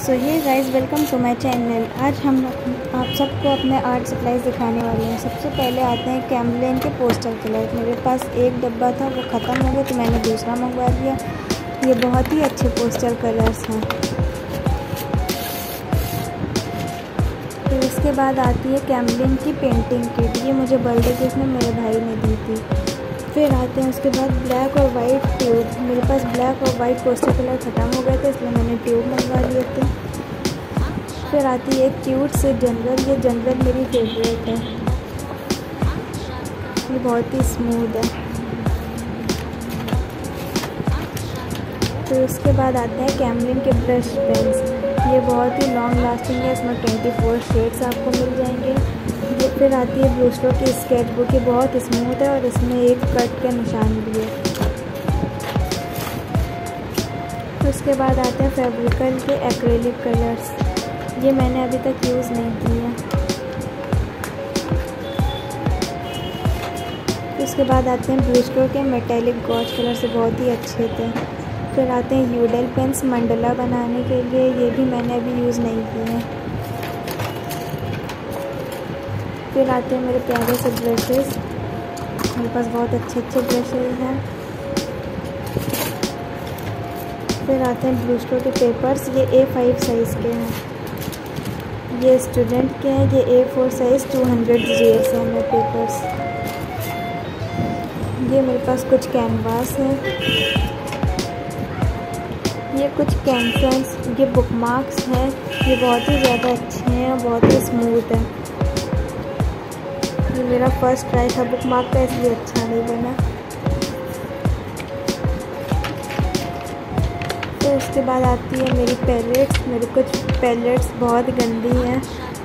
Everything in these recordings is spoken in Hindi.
सो ये guys, welcome to my channel. आज हम आप सबको अपने आर्ट सप्लाईज दिखाने वाले हैं। सबसे पहले आते हैं कैमलिन के पोस्टर कलर। मेरे पास एक डब्बा था, वो ख़त्म हो गया तो मैंने दूसरा मंगवा लिया। ये बहुत ही अच्छे पोस्टर कलर्स हैं। फिर इसके बाद आती है कैमलिन की पेंटिंग किट। ये मुझे बर्थडे गिफ्ट में मेरे भाई ने दी थी। फिर आते हैं उसके बाद ब्लैक और वाइट ट्यूब। मेरे पास ब्लैक और वाइट पोस्टर कलर ख़त्म हो गए थे, इसलिए मैंने ट्यूब मंगवा लिए थे। फिर आती है क्यूट से जनरल। ये जनरल मेरी फेवरेट है, ये बहुत ही स्मूथ है। फिर उसके बाद आते हैं कैमलिन के ब्रश पेन्स। ये बहुत ही लॉन्ग लास्टिंग है, इसमें 24 शेड्स आपको मिल जाएंगे। ये फिर आती है ब्लू स्ट्रोक की स्केच बुक। ये बहुत स्मूथ है और इसमें एक कट के निशान भी है। उसके बाद आते हैं फेविक्रिल के एक्रेलिक कलर्स। ये मैंने अभी तक यूज़ नहीं किया। उसके बाद आते हैं ब्लू स्ट्रोक के मेटेलिक गॉज कलर से, बहुत ही अच्छे थे। फिर आते हैं यूडल पेन्स मंडला बनाने के लिए। ये भी मैंने अभी यूज़ नहीं किए हैं। फिर आते हैं मेरे प्यारे से ब्रशेस। मेरे पास बहुत अच्छे ब्रशेस हैं। फिर आते हैं ब्लू स्ट्रोक के पेपर्स। ये A5 साइज़ के हैं, ये स्टूडेंट के हैं। ये A4 साइज़ 200 GS हैं मेरे पेपर्स। ये मेरे पास कुछ कैनवास है, ये कुछ कैंसर्स, ये बुक मार्क्स हैं। ये बहुत ही ज़्यादा अच्छे हैं, बहुत ही स्मूथ है। ये मेरा फर्स्ट ट्राई था बुक मार्क का, इसलिए अच्छा नहीं बना। तो उसके बाद आती है मेरी पैलेट्स। मेरी कुछ पैलेट्स बहुत गंदी हैं।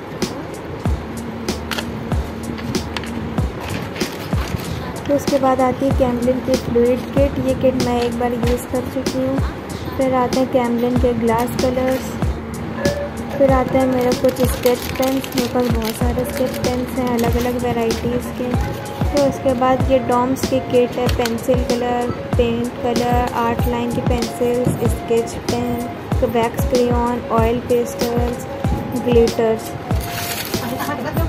तो उसके बाद आती है कैमलिन की फ्लूइड किट। ये किट मैं एक बार यूज़ कर चुकी हूँ। फिर आते हैं कैमलिन के ग्लास कलर्स। फिर आते हैं मेरे कुछ स्केच पेन्स। मेरे पास बहुत सारे स्केच पेन्स हैं, अलग अलग वेराइटीज़ के। तो उसके बाद ये डॉम्स की किट है, pencil colour, paint colour, art line की pencils, sketch pen, wax crayon, oil pastels, glitters.